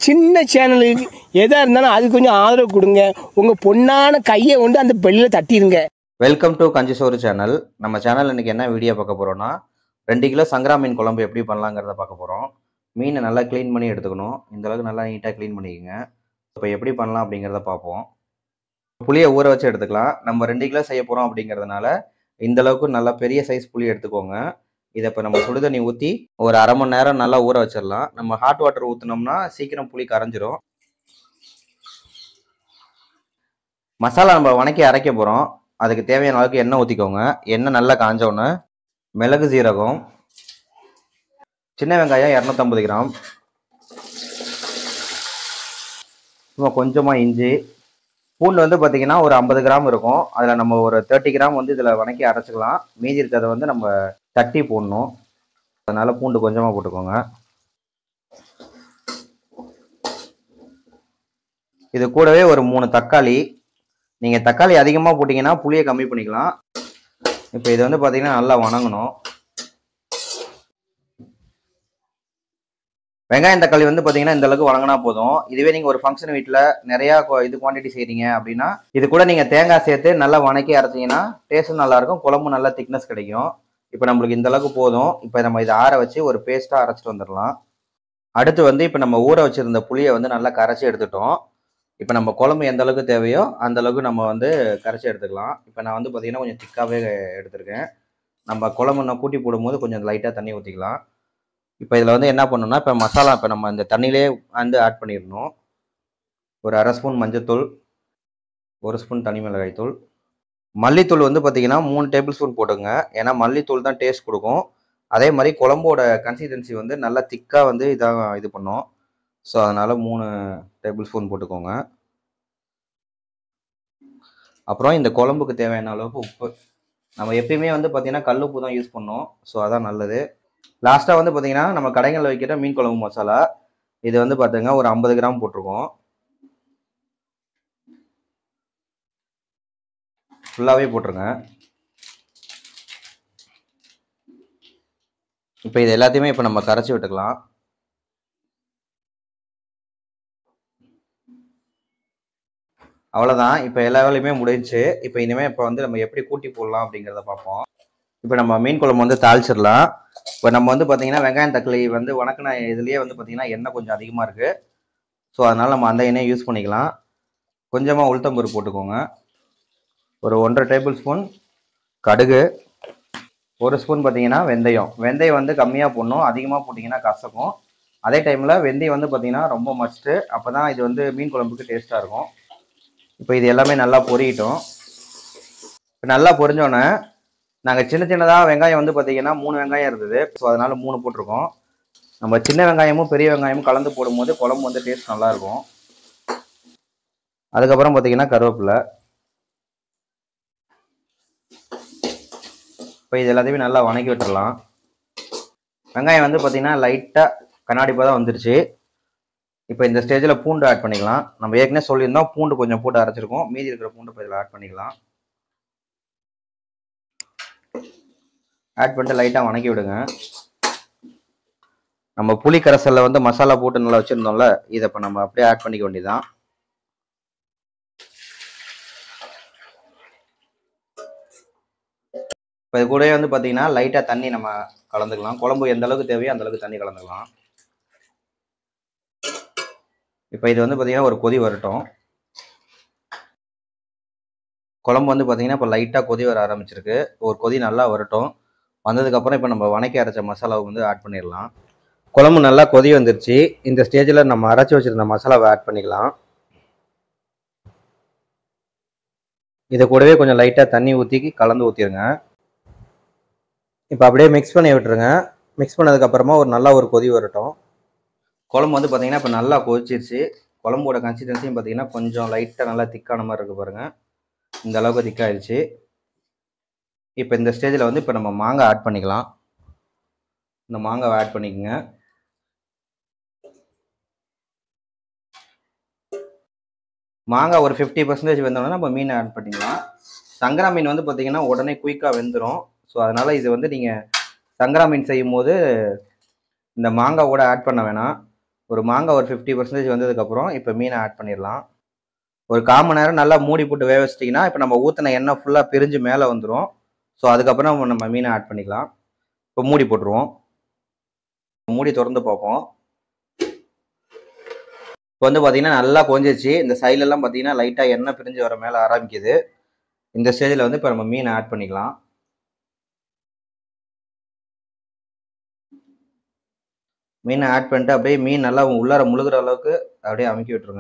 சின்ன சேனலுக்கு எதாக இருந்தாலும் அது கொஞ்சம் ஆதரவு கொடுங்க. உங்கள் பொண்ணான கையை கொண்டு அந்த பெல்லில் தட்டிடுங்க. வெல்கம் டு கஞ்சி சோறு சேனல். நம்ம சேனல் இன்னைக்கு என்ன வீடியோ பார்க்க போகிறோம்னா 2 கிலோ சங்கரா மீன் குழம்பு எப்படி பண்ணலாங்கிறத பார்க்க போகிறோம். மீனை நல்லா க்ளீன் பண்ணி எடுத்துக்கணும். இந்தளவுக்கு நல்லா நீட்டாக க்ளீன் பண்ணிக்கோங்க. இப்போ எப்படி பண்ணலாம் அப்படிங்கிறத பார்ப்போம். புளியை ஊற வச்சு எடுத்துக்கலாம். நம்ம 2 கிலோ செய்ய போகிறோம் அப்படிங்கிறதுனால இந்தளவுக்கு நல்லா பெரிய சைஸ் புளி எடுத்துக்கோங்க. இதை இப்போ நம்ம சுடுதண்ணி ஊற்றி ஒரு அரை மணி நேரம் நல்லா ஊற வச்சிடலாம். நம்ம ஹாட் வாட்டர் ஊற்றினோம்னா சீக்கிரம் புளி கரைஞ்சிரும். மசாலா நம்ம வணக்கி அரைக்க போகிறோம். அதுக்கு தேவையான அளவுக்கு எண்ணெய் ஊற்றிக்கோங்க. எண்ணெய் நல்லா காஞ்சோன்னு மிளகு சீரகம், சின்ன வெங்காயம் 250 கிராம், சும்மா கொஞ்சமாக இஞ்சி, பூண்டு வந்து பார்த்திங்கன்னா ஒரு 50 கிராம் இருக்கும். அதில் நம்ம ஒரு 30 கிராம் வந்து இதில் வணக்கி அரைச்சிக்கலாம். மீதி இருக்கிறத வந்து நம்ம தட்டி போடணும். அதனால் பூண்டு கொஞ்சமாக போட்டுக்கோங்க. இது கூடவே ஒரு 3 தக்காளி. நீங்கள் தக்காளி அதிகமாக போட்டிங்கன்னா புளியை கம்மி பண்ணிக்கலாம். இப்போ இது வந்து பார்த்திங்கன்னா நல்லா வணங்கணும். வெங்காயம் தக்காளி வந்து பார்த்தீங்கன்னா இந்த அளவுக்கு வணங்கினா போதும். இதுவே நீங்கள் ஒரு ஃபங்க்ஷன் வீட்டில் நிறையா குவான்டிட்டி செய்கிறீங்க அப்படின்னா இது கூட நீங்கள் தேங்காய் சேர்த்து நல்லா வணக்கி அரைச்சிங்கன்னா டேஸ்ட்டும் நல்லாயிருக்கும், குழம்பு நல்லா திக்னஸ் கிடைக்கும். இப்போ நம்மளுக்கு இந்த அளவுக்கு போதும். இப்போ நம்ம இதை ஆற வச்சு ஒரு பேஸ்ட்டாக அரைச்சிட்டு வந்துடலாம். அடுத்து வந்து இப்போ நம்ம ஊற வச்சுருந்த புளியை வந்து நல்லா கரைச்சி எடுத்துட்டோம். இப்போ நம்ம குழம்பு எந்த அளவுக்கு தேவையோ அந்த அளவுக்கு நம்ம வந்து கரைச்சி எடுத்துக்கலாம். இப்போ நான் வந்து பார்த்திங்கன்னா கொஞ்சம் திக்காகவே எடுத்துருக்கேன். நம்ம குழம்பு இன்னும் கூட்டி போடும்போது கொஞ்சம் லைட்டாக தண்ணி ஊற்றிக்கலாம். இப்போ இதில் வந்து என்ன பண்ணணும்னா இப்போ மசாலா இப்போ நம்ம இந்த தண்ணியிலே வந்து ஆட் பண்ணிடணும். ஒரு அரை ஸ்பூன் மஞ்சள்தூள், 1 ஸ்பூன் தனி மிளகாய் தூள், மல்லித்தூள் வந்து பார்த்திங்கன்னா 3 டேபிள் ஸ்பூன் போட்டுங்க. ஏன்னா மல்லித்தூள் தான் டேஸ்ட் கொடுக்கும். அதே மாதிரி குழம்போட கன்சிஸ்டன்சி வந்து நல்லா திக்காக வந்து இதாக இது பண்ணும். ஸோ அதனால் 3 டேபிள் ஸ்பூன் போட்டுக்கோங்க. அப்புறம் இந்த குழம்புக்கு தேவையான அளவுக்கு உப்பு. நம்ம எப்பயுமே வந்து பார்த்திங்கன்னா கல் உப்பு தான் யூஸ் பண்ணோம். ஸோ அதான் நல்லது. லாஸ்ட்டாக வந்து பார்த்திங்கன்னா நம்ம கடைகளில் வைக்கிற மீன் குழம்பு மசாலா இது வந்து பார்த்துங்க ஒரு 50 கிராம் போட்டிருக்கோம். ஃபுல்லாகவே போட்டுருங்க. இப்போ இது எல்லாத்தையுமே இப்போ நம்ம கரைச்சி விட்டுக்கலாம். அவ்வளோதான். இப்போ எல்லா வேலையுமே முடிஞ்சிச்சு. இப்போ இனிமேல் இப்போ வந்து நம்ம எப்படி கூட்டி போடலாம் அப்படிங்கிறத பார்ப்போம். இப்போ நம்ம மீன் குழம்பு வந்து தாளிச்சிடலாம். இப்போ நம்ம வந்து பார்த்திங்கன்னா வெங்காயம் தக்காளி வந்து வணக்கின இதுலேயே வந்து பார்த்திங்கன்னா எண்ணெய் கொஞ்சம் அதிகமாக இருக்குது. ஸோ அதனால் நம்ம அந்த எண்ணெயை யூஸ் பண்ணிக்கலாம். கொஞ்சமாக உளுத்தம்பருப்பு போட்டுக்கோங்க. ஒரு 1½ டேபிள் ஸ்பூன் கடுகு, 1 ஸ்பூன் பார்த்திங்கன்னா வெந்தயம். வெந்தயம் வந்து கம்மியாக போடணும், அதிகமாக போட்டிங்கன்னா கசக்கும். அதே டைமில் வெந்தயம் வந்து பார்த்திங்கன்னா ரொம்ப மஸ்ட்டு. அப்போ தான் இது வந்து மீன் குழம்புக்கு டேஸ்ட்டாக இருக்கும். இப்போ இது எல்லாமே நல்லா பொரியட்டும். இப்போ நல்லா பொரிஞ்சோன்னே நாங்கள் சின்ன சின்னதாக வெங்காயம் வந்து பார்த்திங்கன்னா 3 வெங்காயம் இருந்தது. ஸோ அதனால் 3 போட்டிருக்கோம். நம்ம சின்ன வெங்காயமும் பெரிய வெங்காயமும் கலந்து போடும்போது குழம்பு வந்து டேஸ்ட் நல்லாயிருக்கும். அதுக்கப்புறம் பார்த்திங்கன்னா கருவேப்பிலை. இப்போ இது எல்லாத்தையுமே நல்லா வணக்கி விட்டுடலாம். வெங்காயம் வந்து பார்த்திங்கன்னா லைட்டாக கண்ணாடி தான் வந்துருச்சு. இப்போ இந்த ஸ்டேஜில் பூண்டு ஆட் பண்ணிக்கலாம். நம்ம ஏற்கனவே சொல்லியிருந்தோம் பூண்டு கொஞ்சம் போட்டு அரைச்சிருக்கோம். மீதி இருக்கிற பூண்டு இப்போ இதில் ஆட் பண்ணிக்கலாம். ஆட் பண்ணிட்டு லைட்டாக வணக்கி விடுங்க. நம்ம புளி கரைசலில் வந்து மசாலா போட்டு நல்லா வச்சுருந்தோம்ல, இதை இப்போ நம்ம அப்படியே ஆட் பண்ணிக்க வேண்டியதுதான். இப்போ இது கூடவே வந்து பார்த்தீங்கன்னா லைட்டாக தண்ணி நம்ம கலந்துக்கலாம். குழம்பு எந்த அளவுக்கு தேவையோ அந்த அளவுக்கு தண்ணி கலந்துக்கலாம். இப்போ இது வந்து பார்த்தீங்கன்னா ஒரு கொதி வரட்டும். குழம்பு வந்து பார்த்தீங்கன்னா இப்போ லைட்டாக கொதி வர ஆரம்பிச்சிருக்கு. ஒரு கொதி நல்லா வரட்டும். வந்ததுக்கப்புறம் இப்போ நம்ம வணக்கி அரைச்ச மசாலாவை வந்து ஆட் பண்ணிடலாம். குழம்பு நல்லா கொதி வந்துருச்சு. இந்த ஸ்டேஜில் நம்ம அரைச்சி வச்சுருந்த மசாலாவை ஆட் பண்ணிக்கலாம். இதை கூடவே கொஞ்சம் லைட்டாக தண்ணி ஊற்றி கலந்து ஊற்றிடுங்க. இப்போ அப்படியே மிக்ஸ் பண்ணி விட்டுருங்க. மிக்ஸ் பண்ணதுக்கப்புறமா நல்லா ஒரு கொதி வரட்டும். குழம்பு வந்து பார்த்திங்கன்னா இப்போ நல்லா கொதிச்சிருச்சு. குழம்போட கன்சிஸ்டன்சியும் பார்த்திங்கன்னா கொஞ்சம் லைட்டாக நல்லா திக்கான மாதிரி இருக்குது பாருங்கள். இந்த அளவுக்கு திக்காகிடுச்சு. இப்போ இந்த ஸ்டேஜில் வந்து இப்போ நம்ம மாங்காய் ஆட் பண்ணிக்கலாம். இந்த மாங்காவை ஆட் பண்ணிக்கோங்க. மாங்காய் ஒரு 50% வெந்தோடனே நம்ம மீனை ஆட் பண்ணிக்கலாம். சங்கரா மீன் வந்து பார்த்திங்கன்னா உடனே குயிக்காக வெந்துடும். ஸோ அதனால் இது வந்து நீங்கள் சங்கரா மீன் செய்யும் போது இந்த மாங்காவோட ஆட் பண்ண வேணாம். ஒரு மாங்காய் ஒரு 50% வந்ததுக்கப்புறம் இப்போ மீனை ஆட் பண்ணிடலாம். ஒரு 1/4 மணி நேரம் நல்லா மூடி போட்டு வேக வச்சிட்டிங்கன்னா இப்போ நம்ம ஊற்றின எண்ணெய் ஃபுல்லாக பிரிஞ்சு மேலே வந்துடும். ஸோ அதுக்கப்புறம் நம்ம மீனை ஆட் பண்ணிக்கலாம். இப்போ மூடி போட்டுருவோம். மூடி திறந்து பார்ப்போம். இப்போ வந்து பார்த்தீங்கன்னா நல்லா கொஞ்சிச்சு. இந்த சைட்லலாம் பார்த்தீங்கன்னா லைட்டாக எண்ணெய் பிரிஞ்சு வர மேலே ஆரம்பிக்குது. இந்த ஸ்டேஜில் வந்து இப்போ நம்ம மீனை ஆட் பண்ணிக்கலாம். மீனை ஆட் பண்ணிட்டு அப்படியே மீன் நல்லா உள்ளார முழுகிற அளவுக்கு அப்படியே அமுக்கி விட்டுருங்க.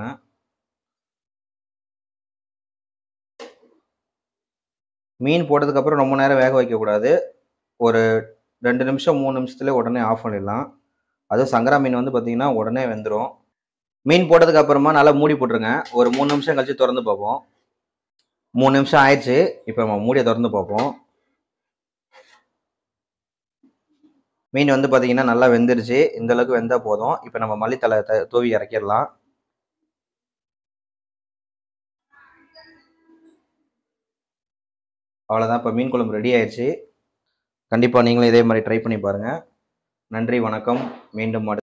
மீன் போட்டதுக்கப்புறம் ரொம்ப நேரம் வேக வைக்கக்கூடாது. ஒரு 2 நிமிஷம் 3 நிமிஷத்துலேயே உடனே ஆஃப் பண்ணிடலாம். அதுவும் சங்கரா மீன் வந்து பார்த்தீங்கன்னா உடனே வெந்துடும். மீன் போட்டதுக்கு அப்புறமா நல்லா மூடி போட்டுருங்க. ஒரு 3 நிமிஷம் கழிச்சு திறந்து பார்ப்போம். 3 நிமிஷம் ஆயிடுச்சு. இப்போ நம்ம மூடியை திறந்து பார்ப்போம். மீன் வந்து பார்த்தீங்கன்னா நல்லா வெந்துருச்சு. இந்த அளவுக்கு வெந்தால் போதும். இப்போ நம்ம மல்லித்தலை தூவி இறக்கிடலாம். அவ்வளோதான். இப்போ மீன் குழம்பு ரெடி ஆயிடுச்சு. கண்டிப்பாக நீங்களும் இதே மாதிரி ட்ரை பண்ணி பாருங்கள். நன்றி, வணக்கம். மீண்டும்